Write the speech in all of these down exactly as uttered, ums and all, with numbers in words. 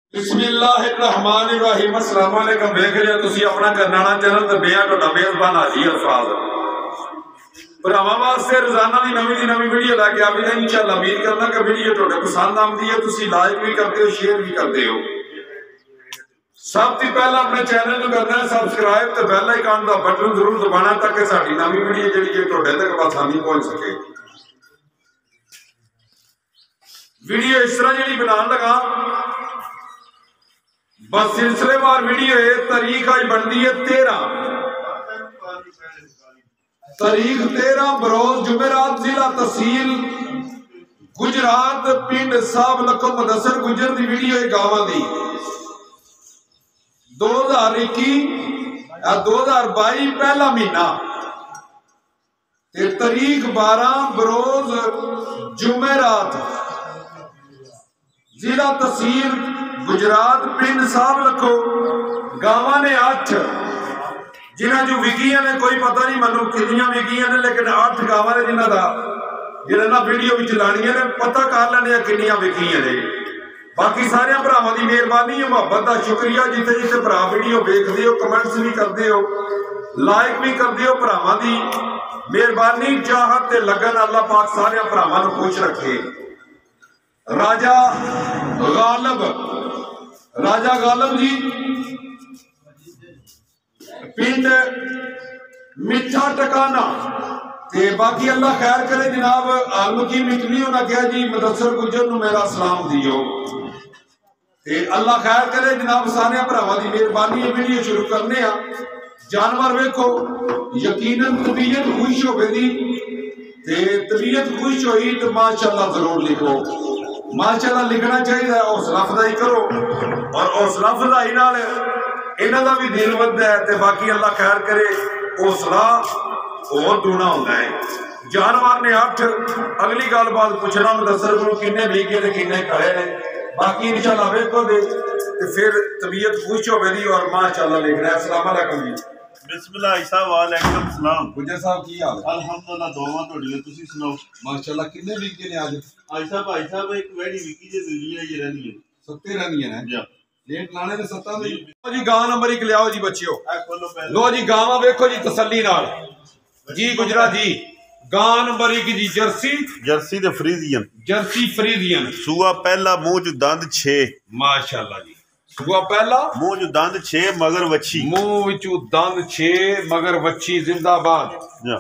बिस्मिल्लाहिर्रहमानिर्रहीम। अस्सलाम वालेकुम। देख लिया तुसी अपना करनाना चैनल ते बेया टोटा मेजबान हाजी अल्फाज भरावां वास्ते रोजाना दी नवीं दी नवीं वीडियो लैके आ भी इंशाअल्लाह। उम्मीद करना कि वीडियो टोटे पसंद आती है, तुसी लाइक भी करते हो, शेयर भी करते हो। सब तो पहला अपने चैनल को करना है सब्सक्राइब ते बेल आइकन का बटन जरूर दबाना ताकि साडी नवीं वीडियो जिहड़ी है टोटे तक आसानी पहुंच सके। वीडियो इस तरह जिहड़ी बनाने लगा बस सिलसिलेवार वीडियो है। तारीख आज बनती है तेरह तारीख तेरह बरोज जुमेरात, जिला तहसील गुजरात, पिंड साहब लखो मुदस्सर गुजर की वीडियो है गाँव की दो हजार इक्की दो हजार बाई पहला महीना तारीख बारह बरोज जुमेरात, जिला तहसील गुजरात, पिंड साहब लखो। गावां ने अठ जिन्हां जो विकियां ने कोई पता नहीं मैनू कितनियां विकियां ने, लेकिन अठ गावां ने जिन्हां दा जिन्हां वीडियो विच लाणियां ने पता कर लैणे कितनियां विकियां ने। बाकी सारे भरावां दी मेहरबानी है, मुहब्बत का शुक्रिया। जिथे जिथे भरा वीडियो देखते हो, कमेंट्स भी करते हो, लाइक भी करते हो, भरावां दी मेहरबानी चाहत ते लगन अल्लाह पाक सारे भरावां नूं खुश रखे। राजा गालिब राजा गालिब जी पिंड मिठा टकाना ते बाकी अल्लाह खैर करे। जनाब आलमकी मिटली उन्हें कहा जी मुदस्सर गुजर नूं मेरा सलाम दियो ते अल्लाह खैर करे। जनाब सारे भरावां दी मेहरबानी है। वीडियो शुरू करने आ। जानवर वेखो यकीनन तबीयत खुश होगी ते तबीयत खुश होई तो माशाअल्लाह जरूर लिखो। माशाअल्लाह लिखना चाहिए, हौसला अफजाई करो और हौसला अफजाई नाल इन्हां दा भी दिल वधदा है ते बाकी अल्लाह खैर करे। हौसला और दूना होता है। जानवर ने अठ अगली गलबात पूछना मुदस्सर को किन्ने बीगे ते किन्ने खड़े ने, बाकी इंशाअल्लाह वेखो दे ते फिर तबीयत खुश होगी और माशाअल्लाह लिखना है। अस्सलाम वालेकुम जी। बिस्मिल्लाह साहब वालेकुम सलाम। गुजर साहब की हाल है? अल्हम्दुलिल्लाह दुआवां तोड़ी तुसी सुनाओ। माशाअल्लाह किन्ने बीगे ने आज? आज साहब भाई साहब एक वेड़ी विकी जे दुनिया ये रहनी है सत्ते रहनी है ना लेट लाने दे सत्ता दे जी। गां नंबर एक लियाओ जी बच्चियो। लो जी गावां वेखो जी तसल्ली नाल जी। गुजरा जी गां नंबर एक जी जर्सी जर्सी ते फ्रीजियन जर्सी फ्रीजियन सूआ पहला मुंह च दंद छे। माशाअल्लाह जी सूआ पहला मुंह च दंद छे मगर वच्छी मुंह विचू दंद छे मगर वच्छी जिंदाबाद।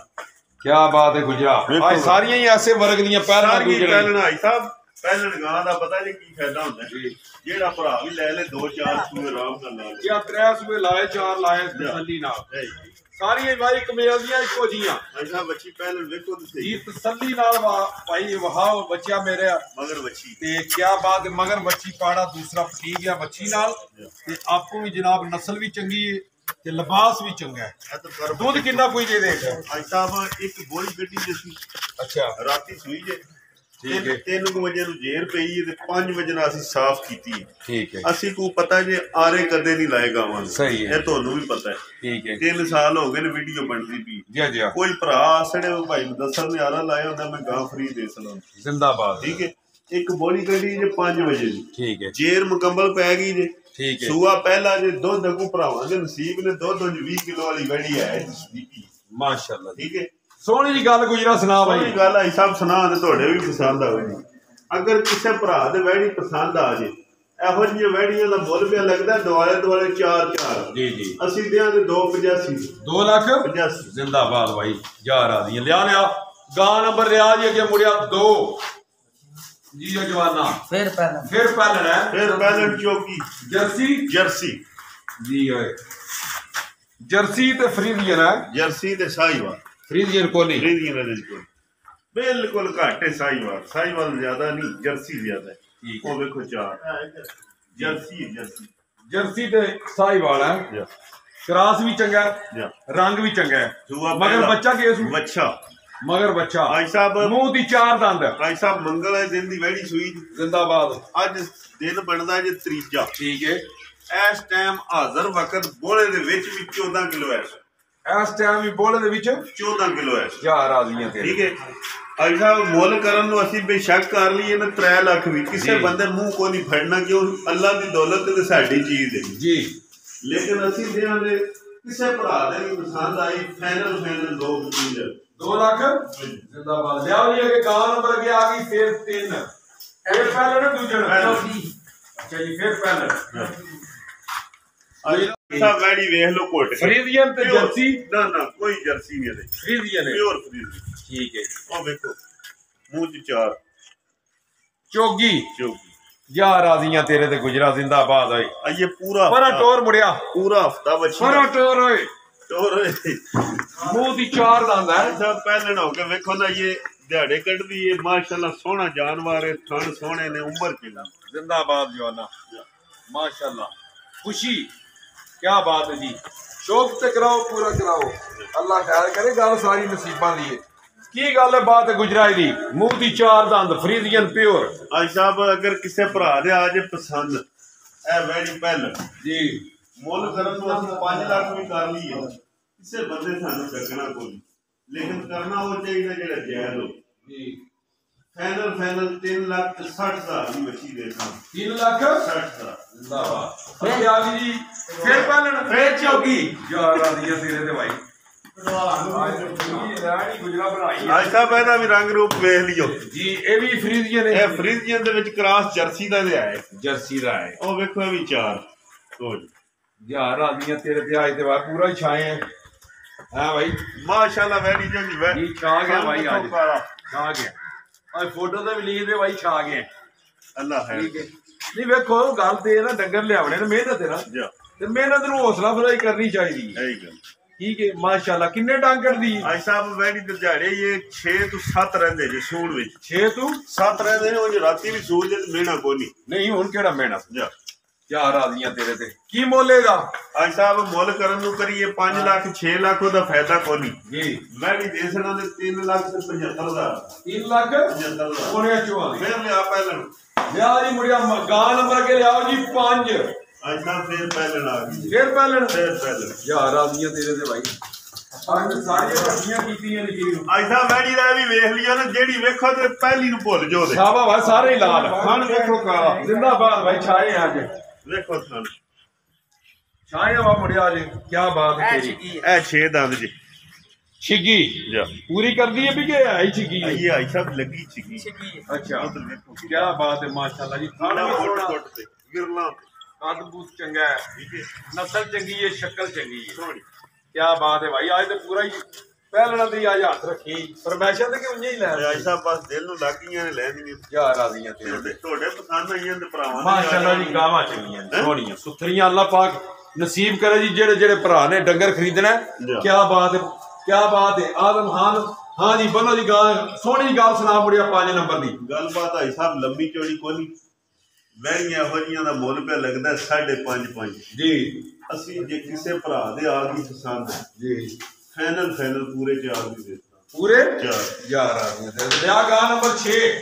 क्या बात है गुजरा। आज सारियां ही ऐसे वर्ग दी पहलना दूजे पहलना आई साहब पहलन गां दा पता नहीं की फायदा होंदा है। जेड़ा भरा भी ले ले दो चार सूए आराम कर ला या त्रै सूए लाए चार लाए तसल्ली नाल सारियां भाई कमेल दियां इको जियां। ऐसा बच्ची पहलन वेखो तुसी जी तसल्ली नाल भाई वहाओ बच्चा मेरे मगर बच्ची ते क्या बात है। मगर बच्ची पाड़ा दूसरा ठीक गया बच्ची नाल ते आपको भी जनाब नस्ल भी चंगी है ते लिबास भी चंगा है। दूध कितना कोई दे देगा आज साहब एक बोरी गड्डी जैसी। अच्छा राती सुई जे ठीक है तीन बजे जेर पई है पांच बजे असी साफ की। ठीक है असी को पता जे आरे कदे नहीं लाए गावां सही है तुहानू भी पता है। ठीक है तीन साल हो गए वीडियो बनती पी जी जी कोई भरा आसड़े भाई मुदस्सर ने आरा लाया होंदा मैं गां फ्री दे सलाम जिंदाबाद। ठीक है एक बोली गड्डी जे पांच बजे दी ठीक है जेर मुकम्मल पै गई जे। ठीक है सूआ पहला जे दुध अगू भरावां दे नसीब ने दुध बीस किलो वाली गड्डी है माशाअल्लाह। ठीक है सोहनी जी गल गुजरा सुना भाई गल आई सब सुना ते तुहाडे भी पसंद आवेगी। अगर किसी भरा दे वैड़ी पसंद आ जाए ਇਹੋ ਜਿਹੀ ਵੈੜੀਆਂ ਦਾ ਮੁੱਲ ਪਿਆ ਲੱਗਦਾ ਦੁਆਲੇ ਦੁਆਲੇ ਚਾਰ ਚਾਰ जी जी ਅਸੀਂ ਦਿਆਂਗੇ दो पचासी दो लाख पचासी जिंदाबाद भाई यार आ दी लिया लिया गां नंबर लिया जी अगे मुड़िया दो जी जवाना फिर पहले फिर पहले है फिर पहले चौकी जर्सी जर्सी जी ओए जर्सी ते फ्रीजियन है जर्सी ते साहिवाल फ्रीजियन को नहीं फ्रीजियन है को बिल्कुल घट है साहिवाल साहिवाल ज्यादा नहीं जर्सी ज्यादा है। ओ देखो चार जर्सी जर्सी जर्सी ते साहिवाल है क्रॉस भी चंगा है रंग भी चंगा है मगर बच्चा केस बच्चा मगर बच्चा भाई साहब मुंह दी चार दंद भाई साहब मंगल है दिन दी वैड़ी सुई जिंदाबाद। अज दिन बनदा जे त्रीजा। ठीक है इस टाइम हाजर वक्त बोले दे विच भी चौदह किलो है इस टाइम भी बोले दे विच चौदह किलो है जा राजियां तेरे ठीक है अज साहब मुल करन नु असी बेशक कर लिए ना त्रै लाख भी किसी बंदे मुंह को नहीं फड़ना क्यों अल्लाह दी दौलत ते साडी चीज है जी लेकिन असी देहां दे किसी भरा दे पसंद आई फाइनल फाइनल दो चीज दो लाख जिंदाबाद ले आओ ये के गांव नंबर के आ गई फिर तीन फिर पहले ना दूजन अच्छा जी फिर पहले सब वैडी वेख लो कोट फ्रीजियन ते जर्सी ना ना कोई जर्सी नहीं है फ्रीजियन है प्योर फ्रीजियन ठीक है ओ देखो मुंह च चार चोगी चोगी या राजियां तेरे ते गुजरा जिंदाबाद होए आ ये पूरा बड़ा टोर मुड़िया पूरा हफ्ता बची बड़ा टोर होए टोर मुंह दी चार दंद है सब पहले ना हो के देखो ना ये दिहाड़े कटदी है माशाल्लाह सोहना जानवर है थन सोहने ने उम्र किला जिंदाबाद जवाना माशाल्लाह खुशी क्या बात है जी शौक ते कराओ पूरा कराओ अल्लाह खैर करे गल सारी नसीबां दी है की गल है बात है गुजराई दी मुंह दी चार दंद फ्रीजियन प्योर आज साहब अगर किसी भरा दे आज पसंद ए वैडी पहल जी मुल करन नु असि पांच लाख भी कर लिए किसी बंदे सानू डकना कोई लेकिन करना वो चाहिए जेड़ा जायज हो जी फाइनल फाइनल तीन लाख साठ हजार की बची देता तीन लाख साठ हजार जिंदाबाद फिर याद जी फिर पहलन फिर चौकी यार रादियां तेरे ते भाई आज साहब ਇਹਦਾ ਵੀ ਰੰਗ ਰੂਪ ਵੇਖ ਲਿਓ ਜੀ ਇਹ ਵੀ ਫਰੀਜ਼ੀਅਨ ਹੈ ਇਹ ਫਰੀਜ਼ੀਅਨ ਦੇ ਵਿੱਚ ਕ੍ਰਾਸ ਜਰਸੀ ਦਾ ਲਿਆ ਹੈ ਜਰਸੀ ਦਾ ਹੈ ਉਹ ਵੇਖੋ ਇਹ ਵੀ ਚਾਰ ਤੋੜ ਯਾਰ ਰਾਦੀਆਂ ਤੇਰੇ ਤੇ ਅੱਜ ਤੇ ਵਾ ਪੂਰਾ ਹੀ ਛਾਏ ਹੈ ਹਾਂ ਭਾਈ ਮਾਸ਼ਾਅੱਲਾ ਵੈਡੀ ਜੀ ਵੈ ਜੀ ਛਾ ਗਿਆ ਭਾਈ ਅੱਜ ਛਾ ਗਿਆ आज फोटो तो भी लिख दे भाई छा गए अल्लाह है नहीं वेखो गल ते ना डंगर लियावणे ने मेहनत है ना ते मेहनत नु हौसला अफजाई करनी चाहिए सही गल ठीक है माशाल्लाह किन्ने डांगर दी भाई साहब वैडी दे दिहाड़े ये छह तो सात रहंदे जी सूण विच छह तो सात रहंदे ने ओ राती भी सूण जे मेहना कोनी नहीं हुन केड़ा मेहना जा यार राजियां तेरे ते की मोलेगा आज साहब मोल करन नु करिए पांच लाख छह लाख दा फायदा कोनी जी वैडी देसना दे तीन लाख ते पचहत्तर हजार तीन लाख पचहत्तर हजार कोने चुआ फिर ले आ पहलन लिया जी मुड़िया गा नंबर के लियाओ जी पांच आज साहब फिर पहलन आ गई फिर पहलन फिर पहलन यार राजियां तेरे ते भाई आज सारी बढ़िया कीतियां ने जी आज साहब वैडी दा भी वेख लिया ना जेडी वेखो ते पहली नु भुल जो दे शाबाश भाई सारे लाल खान वेखो का जिंदाबाद भाई छाए आज देखो थान छाए वा मुड़िया जी क्या बात है तेरी ए छह दंद जी छिगी जा पूरी कर दी है भी के आई छिगी ये आई सब लगी छिगी अच्छा क्या बात है माशाल्लाह जी खाना भी सोना पे गिरला कद बूत चंगा है ठीक है नस्ल चंगी है शक्ल चंगी है क्या बात है भाई आज तो पूरा ही पहलना दी आज हाथ रखी फरमाइशा ते कि उंजे ही ले आज साहब बस दिल नु लागियां ने ले दी जा राजियां तेरे तोड़े पसंद आईयां ते भरावां माशाल्लाह जी गावां चंगियां सोहणियां सुथरियां अल्लाह पाक नसीब करे जी जेड़े जेड़े भरा ने डंगर खरीदना क्या बात है क्या बात है आदम खान हाँ जी बोलो जी गाल सोहनी गाल सुना मुड़िया पांच नंबर दी गल बात आई साहब लंबी चौड़ी कोनी वैड़ियां होजियां दा मुल पे लगदा साढ़े पांच पांच जी असि जे किसे भरा दे आ गई पसंद जी फाइनल फाइनल पूरे चार भी देता पूरे चार यार लिया गा नंबर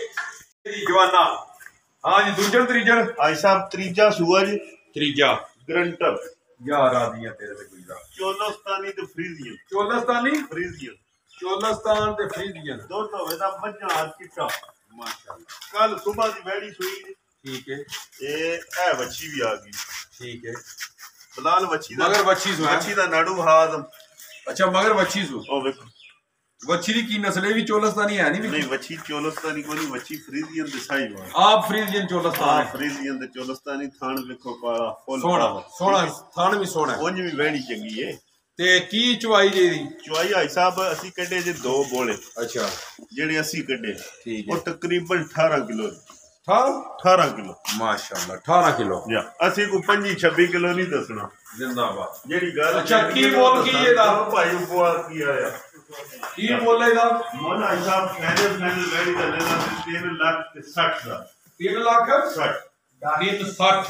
छह जवाना हाँ जी दूजन त्रीजन आज साहब त्रीजा सूआ जी त्रीजा ग्रंटर यार आदियां तेरे ते गुजरा चोलस्तानी ते फ्रीजियन चोलस्तानी फ्रीजियन चोलस्तान ते फ्रीजियन दोनों वेदा मज्जा हाथ चिट्टा माशाल्लाह कल सुबह दी वैड़ी सुई ठीक है ये ए वच्छी भी आ गई ठीक है बलाल वच्छी दा मगर वच्छी सु वच्छी दा नाडू हाद अच्छा मगर वच्छी सु ओ देखो वच्छी दी की नस्ल भी चोलस्तानी है नहीं नहीं वच्छी चोलस्तानी कोनी वच्छी फ्रीजियन दे साई वा आप फ्रीजियन चोलस्तानी हां फ्रीजियन दे चोलस्तानी थान देखो काला फुल सोना सोना थान भी सोना उंज भी वैड़ी चंगी है ते की चवाई जी दी चवाई भाई साहब असि कड्डे जे दो बोले अच्छा जेडे असि कड्डे ठीक है वो तकरीबन अठारह किलो था अठारह किलो माशाल्लाह अठारह किलो या असि को पच्चीस छब्बीस किलो नहीं दसना जिंदाबाद जेडी गल अच्छा की बोल की ये दा भाई उपवास की आया की बोलेगा मौला साहब फाइनल फाइनल वैडी दा लेना तीन लाख साठ हजार तीन लाख साठ तीन साठ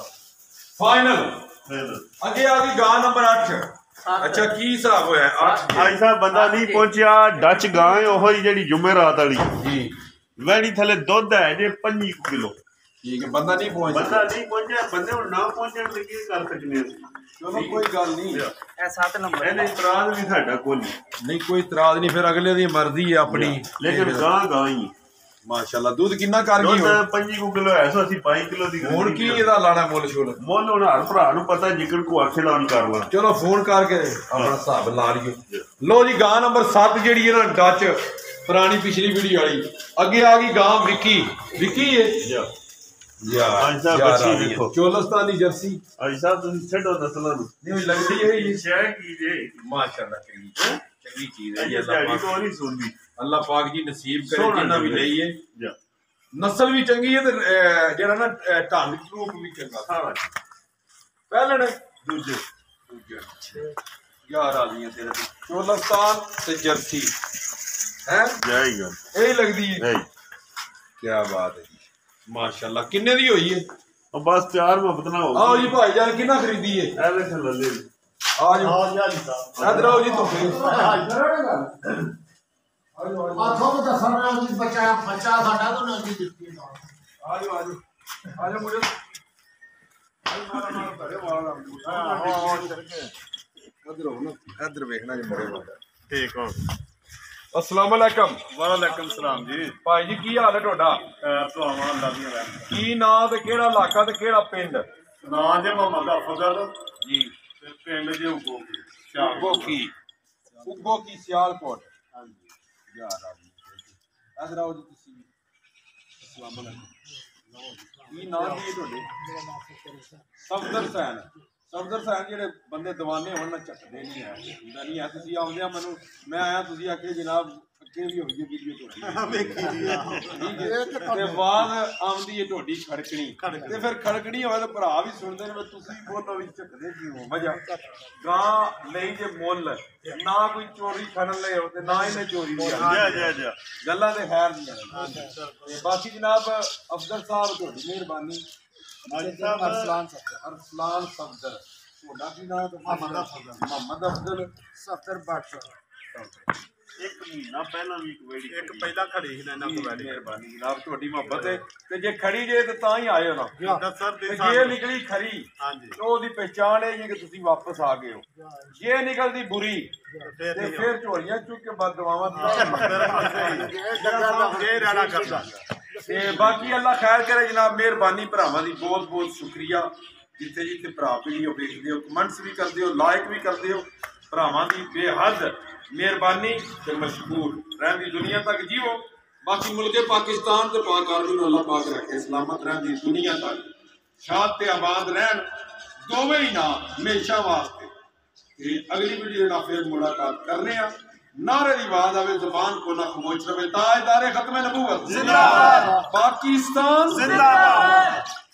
फाइनल फाइनल आगे आ गई गां नंबर आठ अच्छा की हिसाब होया आठ भाई साहब बंदा नहीं पहुंचा डच गां है ओही जेडी जुमेरात वाली जी वैडी थले दुध है जे पच्चीस किलो ठीक है बंदा नहीं पहुंच बंदा नहीं पहुंचा बंदे हुण ना पहुंचण ते की कर सकने चलो कोई गल नहीं ए सात नंबर ਇਹਨੇ ਇਤਰਾਜ਼ ਵੀ ਸਾਡਾ ਕੋਈ नहीं कोई इतराज नहीं फिर अगले दी मर्जी है अपनी लेकिन गां गां ही माशाल्लाह दूध कितना कर गई ਦੁੱਧ ਪੰਜੀ ਕੁ ਕਿਲੋ ਹੈ ਸੋ ਅਸੀਂ ਪੰਜ ਕਿਲੋ ਦੀ ਹੁਣ ਕੀ ਇਹਦਾ ਲਾਣਾ ਮੁੱਲ ਛੋਲ ਮੁੱਲ ਹੁਣ ਹਰ ਭਰਾ ਨੂੰ ਪਤਾ ਜਿਕਰ ਕੋ ਆਖੇ ਲਾਣ ਕਰ ਲਾ ਚਲੋ ਫੋਨ ਕਰਕੇ ਆਪਣਾ ਹਿਸਾਬ ਲਾ ਲਈਏ ਲੋ ਜੀ ਗਾਂ ਨੰਬਰ ਸੱਤ ਜਿਹੜੀ ਹੈ ਨਾ ਡੱਚ ਪੁਰਾਣੀ ਪਿਛਲੀ ਵੀਡੀਓ ਵਾਲੀ ਅੱਗੇ ਆ ਗਈ ਗਾਂ ਵਿੱਕੀ ਵਿੱਕੀ ਹੈ ਯਾਰ ਯਾਰ ਦੇਖੋ ਚੋਲਸਤਾਨੀ ਜਰਸੀ ਅਜੀ ਸਾਹਿਬ ਤੁਸੀਂ ਛੱਡੋ ਨਸਲਾਂ ਨੂੰ ਨਹੀਂ ਲੱਗਦੀ ਹੈ ਇਹ ਸ਼ਹਿ ਕੀ ਜੇ ਮਾਸ਼ਾਅੱਲਾ ਚੰਗੀ ਚੰਗੀ ਚੀਜ਼ ਹੈ ਇਹ ਸਾਡੀ ਤੋਂ ਨਹੀਂ ਸੁਣਦੀ अल्लाह पाक जी नसीब करे जिन्ना भी लई है जा नस्ल भी चंगी है ते जेड़ा ना ढंग रूप भी चंगा सारा पहले ने दूजे दूजे यार आ गई तेरे चोलस्तान ते जर्सी हैं जाएगा यही लगदी है नहीं क्या बात है जी माशाल्लाह किन्ने दी होई है अब बस प्यार मोहब्बत ना हो आओ जी भाईजान किन्ना खरीदी है ऐसे चल ले आज इधर आओ जी तुम आठों को दस रहा है बच्चा बच्चा साडा तो नहीं दिखती है आ जाओ आ जाओ आ जाओ मुझे आज मारा मारा करे वाला हां इधर हो ना इधर देखना जी मुझे वाला ठीक हो अस्सलाम वालेकुम वालेकुम सलाम जी भाई जी की हाल है ਤੁਹਾਡਾ ਭਰਾਵਾਂ ਅੱਲਾ ਦੀ ਰਹਿਮਤ ਕੀ ਨਾਂ ਤੇ ਕਿਹੜਾ ਇਲਾਕਾ ਤੇ ਕਿਹੜਾ ਪਿੰਡ ਨਾਂ ਜੇ ਮੁਹੰਮਦ ਅਫਜ਼ਲ ਜੀ ਤੇ ਪਿੰਡ ਜੇ ਉਗੋ ਉਗੋ ਕੀ ਉਗੋ ਕੀ ਸਿਆਲਕੋਟ ਹਾਂਜੀ ਯਾਰ ਆ ਜੀ ਇਧਰ ਆਓ ਜੀ ਤੁਸੀਂ अस्सलाम वालेकुम ਕੀ ਨਾਂ ਕੀ ਤੁਹਾਡੇ ਸਫਦਰ ਸੈਨ ਸਫਦਰ ਸੈਨ ਜਿਹੜੇ ਬੰਦੇ دیਵਾਨੇ ਹੋਣ ਨਾ ਚੱਕਦੇ ਨਹੀਂ ਹੈ ਹੁੰਦਾ ਨਹੀਂ ਹੈ ਤੁਸੀਂ ਆਉਂਦੇ ਆ ਮੈਨੂੰ ਮੈਂ ਆਇਆ ਤੁਸੀਂ ਆਖੇ ਜਨਾਬ ਅੱਗੇ ਵੀ ਹੋਈ ਵੀਡੀਓ ਤੁਹਾਡੀ ਵੇਖੀ ਤੇ ਬਾਅਦ ਆਉਂਦੀ ਹੈ ਤੁਹਾਡੀ ਖੜਕਣੀ ਤੇ ਫਿਰ ਖੜਕਣੀ ਹੋਵੇ ਤਾਂ ਭਰਾ ਵੀ ਸੁਣਦੇ ਨੇ ਤੁਸੀਂ ਬੋਲੋ ਵੀ ਚੱਕਦੇ ਕਿਉਂ ਵਜਾ ਗਾਂ ਲਈ ਜੇ ਮੁੱਲ ਨਾ ਕੋਈ ਚੋਰੀ ਖੜਨ ਲਈ ਹੋ ਤੇ ਨਾ ਇਹਨੇ ਚੋਰੀ ਦੀ ਜਾ ਜਾ ਜਾ ਗੱਲਾਂ ਤੇ ਖੈਰ ਦੀਆਂ ਤੇ ਬਾਕੀ ਜਨਾਬ ਅਫਜ਼ਲ ਸਾਹਿਬ ਤੁਹਾਡੀ ਮਿਹਰਬਾਨੀ ਅਰਸਲਾਨ ਸਫਦਰ ਅਰਸਲਾਨ ਸਫਦਰ ਤੁਹਾਡਾ ਕੀ ਨਾਮ ਹੈ ਮੁਹੰਮਦ ਅਫਜ਼ਲ ਮੁਹੰਮਦ ਅਫਜ਼ਲ सत्तर बादशाह ਇੱਕ ਮਹੀਨਾ ਪਹਿਲਾਂ ਵੀ ਇੱਕ ਵੇੜੀ ਇੱਕ ਪਹਿਲਾਂ ਖੜੀ ਸੀ ਇਹਨਾਂ ਕੋਲ ਬੈਠੀ ਮਿਹਰਬਾਨੀ ਜਨਾਬ ਤੁਹਾਡੀ ਮੁਹੱਬਤ ਹੈ ਤੇ ਜੇ ਖੜੀ ਜੇ ਤੇ ਤਾਂ ਹੀ ਆਏ ਹੋ ਨਾ ਦੱਸਰ ਤੇ ਜੇ ਨਿਕਲੀ ਖਰੀ ਹਾਂਜੀ ਤਾਂ ਉਹਦੀ ਪਹਿਚਾਣ ਇਹ ਜੀ ਕਿ ਤੁਸੀਂ ਵਾਪਸ ਆ ਗਏ ਹੋ ਜੇ ਨਿਕਲਦੀ ਬੁਰੀ ਤੇ ਫਿਰ ਝੋਲੀਆਂ ਚੁੱਕ ਕੇ ਬਦ ਦੁਆਵਾਂ ਇਹ ਰਾਣਾ ਕਰਦਾ ਤੇ ਬਾਕੀ ਅੱਲਾ ਖੈਰ ਕਰੇ ਜਨਾਬ ਮਿਹਰਬਾਨੀ ਭਰਾਵਾਂ ਦੀ ਬਹੁਤ ਬਹੁਤ ਸ਼ੁਕਰੀਆ ਜਿੱਥੇ ਜਿੱਥੇ ਭਰਾ ਵੀਡੀਓ ਵੇਖਦੇ ਹੋ ਕਮੈਂਟਸ ਵੀ ਕਰਦੇ ਹੋ ਲਾਈਕ ਵੀ ਕਰਦੇ ਹੋ ਭਰਾਵਾਂ ਦੀ ਬੇਹੱਦ ਮਿਹਰਬਾਨੀ ਤੇ ਮਸ਼ਕੂਰ ਰਹਿੰਦੀ ਦੁਨੀਆ ਤੱਕ ਜੀਵੋ ਬਾਕੀ ਮੁਲਕੇ ਪਾਕਿਸਤਾਨ ਤੇ ਪਾਕ ਆਰਮੀ ਨੂੰ ਅੱਲਾਹ ਪਾਕ ਰੱਖੇ ਸਲਾਮਤ ਰਹਿੰਦੀ ਦੁਨੀਆ ਤੱਕ ਸ਼ਾਦ ਤੇ ਆਬਾਦ ਰਹਿਣ ਦੋਵੇਂ ਹੀ ਨਾ ਹਮੇਸ਼ਾ ਵਾਸਤੇ ਤੇ ਅਗਲੀ ਵੀਡੀਓ ਨਾਲ ਫਿਰ ਮੁਲਾਕਾਤ ਕਰਨੇ ਆ ਨਾਰੇ ਦੀ ਆਵਾਜ਼ ਆਵੇ ਜ਼ੁਬਾਨ ਕੋ ਨਾ ਖਮੋਸ਼ ਰਵੇ ਤਾਜਦਾਰੇ ਖਤਮ ਨਬੂਵਤ ਜ਼ਿੰਦਾਬਾਦ ਪਾਕਿਸਤਾਨ ਜ਼ਿੰਦਾਬਾਦ।